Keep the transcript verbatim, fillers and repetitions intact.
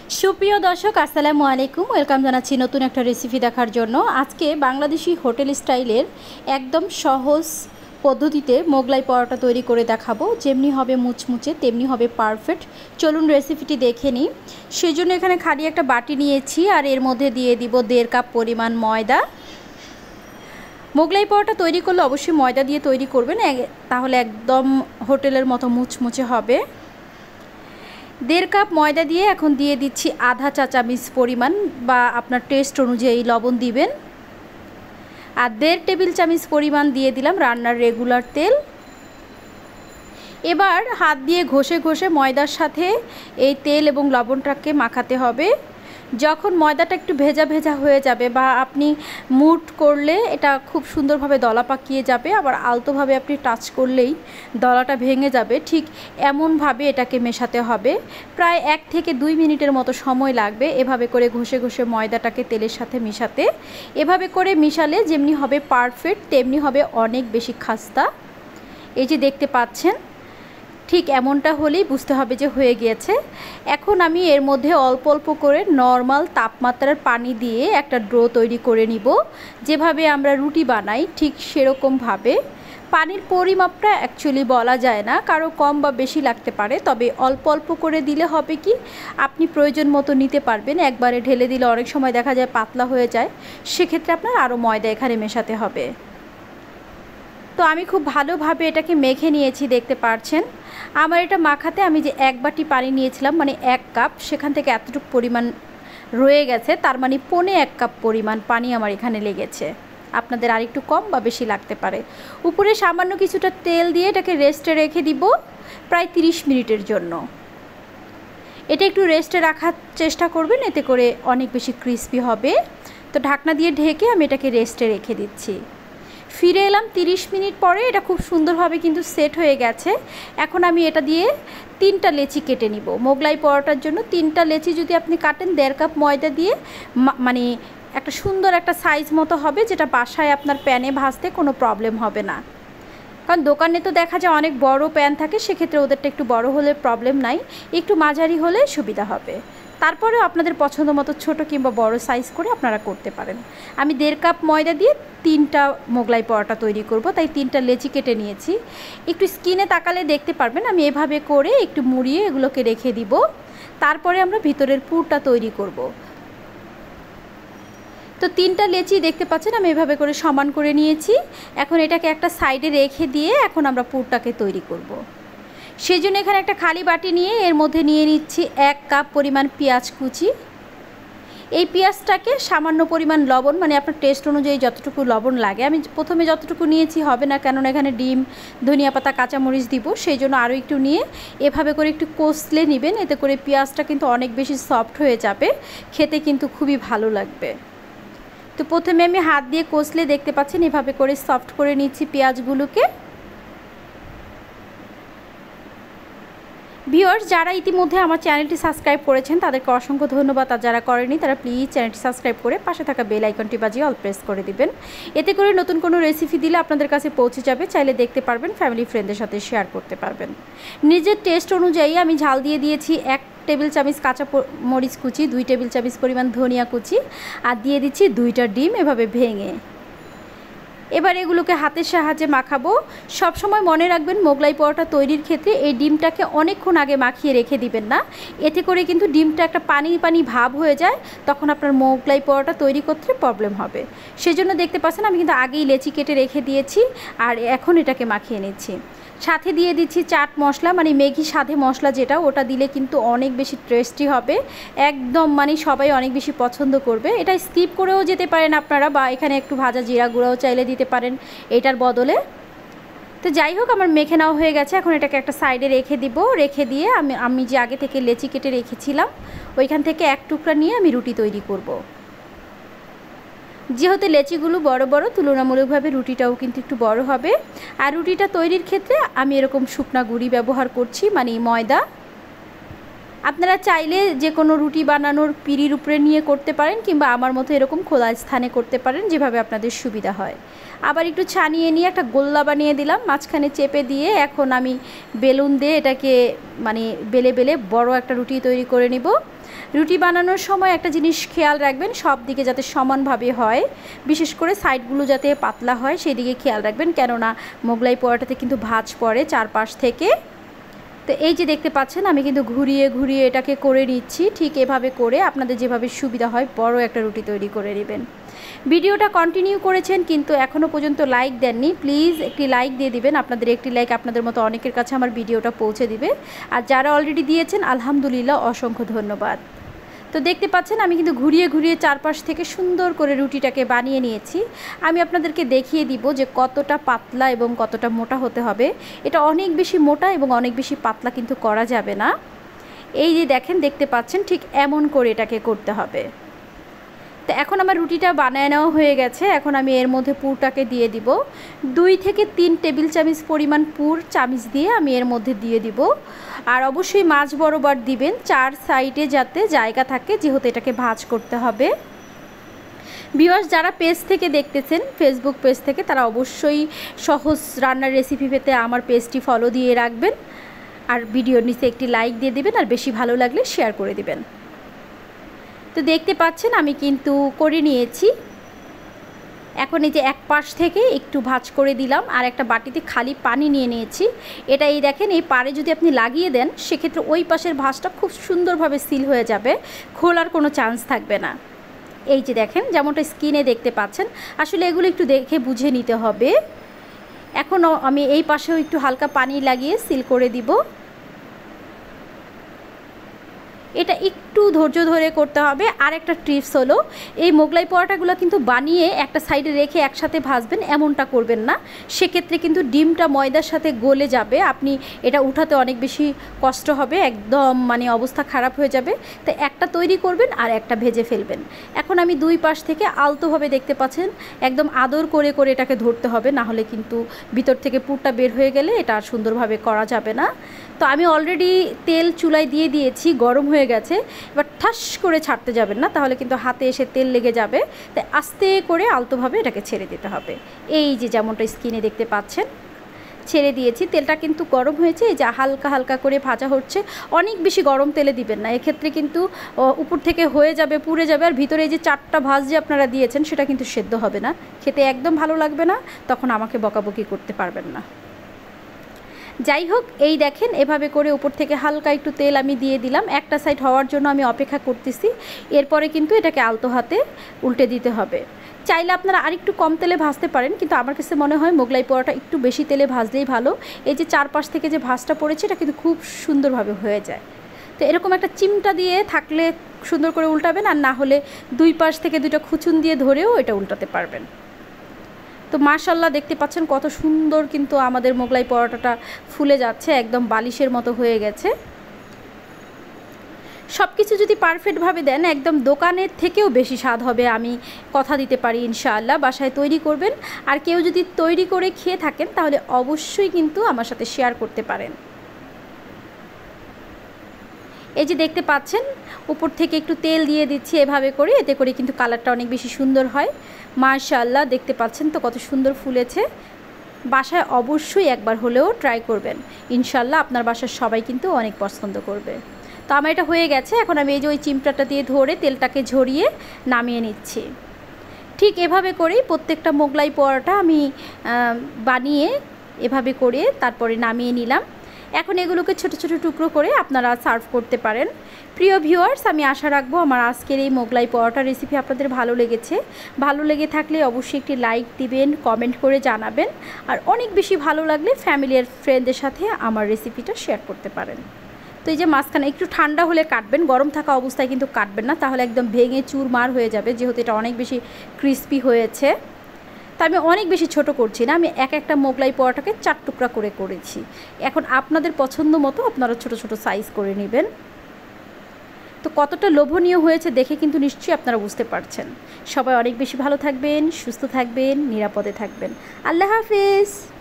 সুপ্রিয় দর্শক আসসালামু আলাইকুম, ওয়েলকাম জানাচ্ছি নতুন একটা রেসিপি দেখার জন্য। আজকে বাংলাদেশি হোটেল স্টাইলের একদম সহজ পদ্ধতিতে মোগলাই পরোটা তৈরি করে দেখাবো। যেমনি হবে মুচমুচে তেমনি হবে পারফেক্ট। চলুন রেসিপিটি দেখে নিই। সেজন্য এখানে খালি একটা বাটি নিয়েছি আর এর মধ্যে দিয়ে দিব দেড় কাপ পরিমাণ ময়দা। মোগলাই পরোটা তৈরি করলে অবশ্যই ময়দা দিয়ে তৈরি করবেন, তাহলে একদম হোটেলের মতো মুচমুচে হবে। দেড় কাপ ময়দা দিয়ে এখন দিয়ে দিচ্ছি আধা চা চামচ পরিমাণ বা আপনার টেস্ট অনুযায়ী লবণ দিবেন। আর দেড় টেবিল চামচ পরিমাণ দিয়ে দিলাম রান্নার রেগুলার তেল। এবার হাত দিয়ে ঘষে ঘষে ময়দার সাথে এই তেল এবং লবণটাকে মাখাতে হবে। যখন ময়দাটা একটু ভেজা ভেজা হয়ে যাবে বা আপনি মুট করলে এটা খুব সুন্দরভাবে দলা পাকিয়ে যাবে, আবার আলতোভাবে আপনি টাচ করলেই দলাটা ভেঙে যাবে, ঠিক এমনভাবে এটাকে মেশাতে হবে। প্রায় এক থেকে দুই মিনিটের মতো সময় লাগবে এভাবে করে ঘষে ঘষে ময়দাটাকে তেলের সাথে মিশাতে। এভাবে করে মিশালে যেমনি হবে পারফেক্ট তেমনি হবে অনেক বেশি খাস্তা। এই যে দেখতে পাচ্ছেন, ঠিক এমনটা হলেই বুঝতে হবে যে হয়ে গিয়েছে। এখন আমি এর মধ্যে অল্প অল্প করে নর্মাল তাপমাত্রার পানি দিয়ে একটা ডো তৈরি করে নিব। যেভাবে আমরা রুটি বানাই ঠিক সেরকমভাবে। পানির পরিমাপটা অ্যাকচুয়ালি বলা যায় না, কারো কম বা বেশি লাগতে পারে, তবে অল্প অল্প করে দিলে হবে কি আপনি প্রয়োজন মতো নিতে পারবেন। একবারে ঢেলে দিলে অনেক সময় দেখা যায় পাতলা হয়ে যায়, সেক্ষেত্রে আপনার আরও ময়দা এখানে মেশাতে হবে। তো আমি খুব ভালোভাবে এটাকে মেখে নিয়েছি, দেখতে পাচ্ছেন। আমার এটা মাখাতে আমি যে এক বাটি পানি নিয়েছিলাম, মানে এক কাপ, সেখান থেকে এতটুকু পরিমাণ রয়ে গেছে, তার মানে পৌনে এক কাপ পরিমাণ পানি আমার এখানে লেগেছে। আপনাদের আরেকটু কম বা বেশি লাগতে পারে। উপরে সামান্য কিছুটা তেল দিয়ে এটাকে রেস্টে রেখে দিব প্রায় তিরিশ মিনিটের জন্য। এটা একটু রেস্টে রাখার চেষ্টা করবেন, এতে করে অনেক বেশি ক্রিস্পি হবে। তো ঢাকনা দিয়ে ঢেকে আমি এটাকে রেস্টে রেখে দিচ্ছি। ফিরে এলাম তিরিশ মিনিট পরে। এটা খুব সুন্দরভাবে কিন্তু সেট হয়ে গেছে। এখন আমি এটা দিয়ে তিনটা লেচি কেটে নিব। মোগলাই পরোটার জন্য তিনটা লেচি যদি আপনি কাটেন দেড় কাপ ময়দা দিয়ে, মানে একটা সুন্দর একটা সাইজ মতো হবে, যেটা বাসায় আপনার প্যানে ভাজতে কোনো প্রবলেম হবে না। কারণ দোকানে তো দেখা যায় অনেক বড় প্যান থাকে, সেক্ষেত্রে ওদেরটা একটু বড় হলে প্রবলেম নাই, একটু মাঝারি হলে সুবিধা হবে। তারপরেও আপনাদের পছন্দ মতো ছোটো কিংবা বড় সাইজ করে আপনারা করতে পারেন। আমি দেড় কাপ ময়দা দিয়ে তিনটা মোগলাই পরোটা তৈরি করব, তাই তিনটা লেচি কেটে নিয়েছি। একটু স্কিনে তাকালে দেখতে পারবেন আমি এভাবে করে একটু মুড়িয়ে এগুলোকে রেখে দিব। তারপরে আমরা ভিতরের পুরটা তৈরি করব। তো তিনটা লেচি দেখতে পাচ্ছেন আমি এভাবে করে সমান করে নিয়েছি। এখন এটাকে একটা সাইডে রেখে দিয়ে এখন আমরা পুরটাকে তৈরি করব। সেই জন্য এখানে একটা খালি বাটি নিয়ে এর মধ্যে নিয়ে নিচ্ছি এক কাপ পরিমাণ পেঁয়াজ কুচি। এই পেঁয়াজটাকে সামান্য পরিমাণ লবণ, মানে আপনার টেস্ট অনুযায়ী যতটুকু লবণ লাগে, আমি প্রথমে যতটুকু নিয়েছি হবে না, কেননা এখানে ডিম, ধনিয়া পাতা, কাঁচামরিচ দিব, সেই জন্য আরও একটু নিয়ে এভাবে করে একটু কষলে নেবেন। এতে করে পেঁয়াজটা কিন্তু অনেক বেশি সফট হয়ে যাবে, খেতে কিন্তু খুবই ভালো লাগবে। তো প্রথমে আমি হাত দিয়ে কষলে দেখতে পাচ্ছেন এভাবে করে সফট করে নিচ্ছি পেঁয়াজগুলোকে। ভিউয়ার্স, যারা ইতিমধ্যে আমার চ্যানেলটি সাবস্ক্রাইব করেছেন তাদেরকে অসংখ্য ধন্যবাদ, আর যারা করেনি তারা প্লিজ চ্যানেলটি সাবস্ক্রাইব করে পাশে থাকা বেল আইকনটি বাজিয়ে অল প্রেস করে দিবেন। এতে করে নতুন কোনো রেসিপি দিলে আপনাদের কাছে পৌঁছে যাবে, চাইলে দেখতে পারবেন, ফ্যামিলি ফ্রেন্ডদের সাথে শেয়ার করতে পারবেন। নিজের টেস্ট অনুযায়ী আমি ঝাল দিয়ে দিয়েছি এক টেবিল চামচ কাঁচা মরিচ কুচি, দুই টেবিল চামচ পরিমাণ ধনিয়া কুচি, আর দিয়ে দিচ্ছি দুইটা ডিম এভাবে ভেঙে। এবার এগুলোকে হাতের সাহায্যে মাখাবো। সব সময় মনে রাখবেন মোগলাই পরোটা তৈরির ক্ষেত্রে এই ডিমটাকে অনেকক্ষণ আগে মাখিয়ে রেখে দিবেন না, এতে করে কিন্তু ডিমটা একটা পানি পানি ভাব হয়ে যায়, তখন আপনার মোগলাই পরোটা তৈরি করতে প্রবলেম হবে। সেজন্য দেখতে পাচ্ছেন আমি কিন্তু আগেই লেচি কেটে রেখে দিয়েছি আর এখন এটাকে মাখিয়ে নিচ্ছি। সাথে দিয়ে দিচ্ছি চাট মশলা, মানে ম্যাগি সাথে মশলা যেটা, ওটা দিলে কিন্তু অনেক বেশি টেস্টি হবে, একদম মানে সবাই অনেক বেশি পছন্দ করবে। এটা স্কিপ করেও যেতে পারেন আপনারা, বা এখানে একটু ভাজা জিরা গুঁড়াও চাইলে দিতে পারেন এটার বদলে। তো যাই হোক, আমার মেখে নেওয়া হয়ে গেছে। এখন এটাকে একটা সাইডে রেখে দিব। রেখে দিয়ে আমি আমি যে আগে থেকে লেচি কেটে রেখেছিলাম ওইখান থেকে এক টুকরা নিয়ে আমি রুটি তৈরি করব। যেহেতু লেচিগুলো বড় বড়, তুলনামূলকভাবে রুটিটাও কিন্তু একটু বড় হবে। আর রুটিটা তৈরির ক্ষেত্রে আমি এরকম শুকনা গুঁড়ি ব্যবহার করছি, মানে ময়দা। আপনারা চাইলে যে কোনো রুটি বানানোর পিঁড়ির উপরে নিয়ে করতে পারেন, কিংবা আমার মতো এরকম খোলা স্থানে করতে পারেন, যেভাবে আপনাদের সুবিধা হয়। আবার একটু ছানিয়ে নিয়ে একটা গোল্লা বানিয়ে দিলাম, মাঝখানে চেপে দিয়ে এখন আমি বেলুন দিয়ে এটাকে মানে বেলে বেলে বড় একটা রুটি তৈরি করে নিব। রুটি বানানোর সময় একটা জিনিস খেয়াল রাখবেন, সব দিকে যাতে সমানভাবে হয়, বিশেষ করে সাইডগুলো যাতে পাতলা হয় সেই দিকে খেয়াল রাখবেন, কেননা মোগলাই পরোটাতে কিন্তু ভাঁজ পড়ে চারপাশ থেকে। তো এই যে দেখতে পাচ্ছেন আমি কিন্তু ঘুরিয়ে ঘুরিয়ে এটাকে করে নিচ্ছি। ঠিক এভাবে করে আপনাদের যেভাবে সুবিধা হয় বড় একটা রুটি তৈরি করে নেবেন। ভিডিওটা কন্টিনিউ করেছেন কিন্তু এখনও পর্যন্ত লাইক দেননি, প্লিজ একটি লাইক দিয়ে দিবেন। আপনাদের একটি লাইক আপনাদের মতো অনেকের কাছে আমার ভিডিওটা পৌঁছে দিবে। আর যারা অলরেডি দিয়েছেন আলহামদুলিল্লাহ, অসংখ্য ধন্যবাদ। তো দেখতে পাচ্ছেন আমি কিন্তু ঘুরিয়ে ঘুরিয়ে চারপাশ থেকে সুন্দর করে রুটিটাকে বানিয়ে নিয়েছি। আমি আপনাদেরকে দেখিয়ে দিব যে কতটা পাতলা এবং কতটা মোটা হতে হবে। এটা অনেক বেশি মোটা এবং অনেক বেশি পাতলা কিন্তু করা যাবে না। এই যে দেখেন, দেখতে পাচ্ছেন ঠিক এমন করে এটাকে করতে হবে। তো এখন আমার রুটিটা বানায় নেওয়া হয়ে গেছে। এখন আমি এর মধ্যে পুরটাকে দিয়ে দিব। দুই থেকে তিন টেবিল চামচ পরিমাণ পুর চামচ দিয়ে আমি এর মধ্যে দিয়ে দিব। আর অবশ্যই মাঝ বরাবর দিবেন, চার সাইডে যাতে জায়গা থাকে, যেহেতু এটাকে ভাঁজ করতে হবে। ভিউয়ার্স যারা পেজ থেকে দেখতেছেন, ফেসবুক পেজ থেকে, তারা অবশ্যই সহজ রান্নার রেসিপি পেতে আমার পেজটি ফলো দিয়ে রাখবেন। আর ভিডিওর নিচে একটি লাইক দিয়ে দিবেন, আর বেশি ভালো লাগলে শেয়ার করে দিবেন। তো দেখতে পাচ্ছেন আমি কিন্তু করে নিয়েছি। এখন এই যে এক পাশ থেকে একটু ভাঁজ করে দিলাম, আর একটা বাটিতে খালি পানি নিয়ে নিয়েছি। এটা এই দেখেন, এই পাড়ে যদি আপনি লাগিয়ে দেন সেক্ষেত্রে ওই পাশের ভাঁজটা খুব সুন্দরভাবে সিল হয়ে যাবে, খোলার কোনো চান্স থাকবে না। এই যে দেখেন, যেমনটা স্ক্রিনে দেখতে পাচ্ছেন, আসলে এগুলো একটু দেখে বুঝে নিতে হবে। এখনও আমি এই পাশেও একটু হালকা পানি লাগিয়ে সিল করে দিব। এটা একটু ধৈর্য ধরে করতে হবে। আর একটা টিপস হলো, এই মোগলাই পরোটাগুলো কিন্তু বানিয়ে একটা সাইডে রেখে একসাথে ভাজবেন, এমনটা করবেন না। সেক্ষেত্রে কিন্তু ডিমটা ময়দার সাথে গলে যাবে, আপনি এটা উঠাতে অনেক বেশি কষ্ট হবে, একদম মানে অবস্থা খারাপ হয়ে যাবে। তাই একটা তৈরি করবেন আর একটা ভেজে ফেলবেন। এখন আমি দুই পাশ থেকে আলতোভাবে, দেখতে পাচ্ছেন, একদম আদর করে করে এটাকে ধরতে হবে, না হলে কিন্তু ভিতর থেকে পুরটা বের হয়ে গেলে এটা আর সুন্দরভাবে করা যাবে না। তো আমি অলরেডি তেল চুলায় দিয়ে দিয়েছি, গরম হয়ে গেছে। এবার ঠাস করে ছাড়তে যাবেন না, তাহলে কিন্তু হাতে এসে তেল লেগে যাবে। তাই আস্তে করে আলতোভাবে এটাকে ছেড়ে দিতে হবে। এই যে যেমনটা স্ক্রিনে দেখতে পাচ্ছেন, ছেড়ে দিয়েছি। তেলটা কিন্তু গরম হয়েছে, এই যে হালকা হালকা করে ভাজা হচ্ছে। অনেক বেশি গরম তেলে দিবেন না, এক্ষেত্রে কিন্তু উপর থেকে হয়ে যাবে, পুড়ে যাবে। আর ভিতরে এই যে চারটা ভাজ যে আপনারা দিয়েছেন সেটা কিন্তু সেদ্ধ হবে না, খেতে একদম ভালো লাগবে না, তখন আমাকে বকাবকি করতে পারবেন না। যাই হোক, এই দেখেন এভাবে করে উপর থেকে হালকা একটু তেল আমি দিয়ে দিলাম। একটা সাইড হওয়ার জন্য আমি অপেক্ষা করতেছি। এরপরে কিন্তু এটাকে আলতো হাতে উল্টে দিতে হবে। চাইলে আপনারা আরেকটু কম তেলে ভাজতে পারেন, কিন্তু আমার কাছে মনে হয় মোগলাই পরোটা একটু বেশি তেলে ভাজলেই ভালো। এই যে চারপাশ থেকে যে ভাজটা পড়েছে এটা কিন্তু খুব সুন্দরভাবে হয়ে যায়। তো এরকম একটা চিমটা দিয়ে থাকলে সুন্দর করে উল্টাবেন, আর না হলে দুই পাশ থেকে দুইটা খুচুন দিয়ে ধরেও এটা উল্টাতে পারবেন। তো মাশাআল্লাহ দেখতে পাচ্ছেন কত সুন্দর কিন্তু আমাদের মোগলাই পরোটাটা ফুলে যাচ্ছে, একদম বালিশের মতো হয়ে গেছে। সব কিছু যদি পারফেক্টভাবে দেন, একদম দোকানের থেকেও বেশি স্বাদ হবে, আমি কথা দিতে পারি ইনশাআল্লাহ। বাসায় তৈরি করবেন, আর কেউ যদি তৈরি করে খেয়ে থাকেন তাহলে অবশ্যই কিন্তু আমার সাথে শেয়ার করতে পারেন। এই যে দেখতে পাচ্ছেন উপর থেকে একটু তেল দিয়ে দিচ্ছি এভাবে করে, এতে করে কিন্তু কালারটা অনেক বেশি সুন্দর হয়। মাশাআল্লাহ দেখতে পাচ্ছেন তো কত সুন্দর ফুলেছে। বাসায় অবশ্যই একবার হলেও ট্রাই করবেন, ইনশাআল্লাহ আপনার বাসার সবাই কিন্তু অনেক পছন্দ করবে। তো আমার এটা হয়ে গেছে। এখন আমি এই যে ওই চিমটাটা দিয়ে ধরে তেলটাকে ঝরিয়ে নামিয়ে নিচ্ছি। ঠিক এভাবে করেই প্রত্যেকটা মোগলাই পরোটা আমি বানিয়ে এভাবে করে তারপরে নামিয়ে নিলাম। এখন এগুলোকে ছোট ছোট টুকরো করে আপনারা সার্ভ করতে পারেন। প্রিয় ভিউয়ার্স, আমি আশা রাখবো আমার আজকের এই মোগলাই পরোটা রেসিপি আপনাদের ভালো লেগেছে। ভালো লেগে থাকলে অবশ্যই একটি লাইক দিবেন, কমেন্ট করে জানাবেন, আর অনেক বেশি ভালো লাগলে ফ্যামিলি আর ফ্রেন্ডদের সাথে আমার রেসিপিটা শেয়ার করতে পারেন। তো এই যে মাঝখানে একটু ঠান্ডা হলে কাটবেন, গরম থাকা অবস্থায় কিন্তু কাটবেন না, তাহলে একদম ভেঙে চুরমার হয়ে যাবে, যেহেতু এটা অনেক বেশি ক্রিস্পি হয়েছে। তা আমি অনেক বেশি ছোট করছি না, আমি এক একটা মোগলাই পরোটাকে চার টুকরা করে করেছি। এখন আপনাদের পছন্দ মতো আপনারা ছোট ছোট সাইজ করে নেবেন। তো কতটা লোভনীয় হয়েছে দেখে কিন্তু নিশ্চয়ই আপনারা বুঝতে পারছেন। সবাই অনেক বেশি ভালো থাকবেন, সুস্থ থাকবেন, নিরাপদে থাকবেন। আল্লাহ হাফেজ।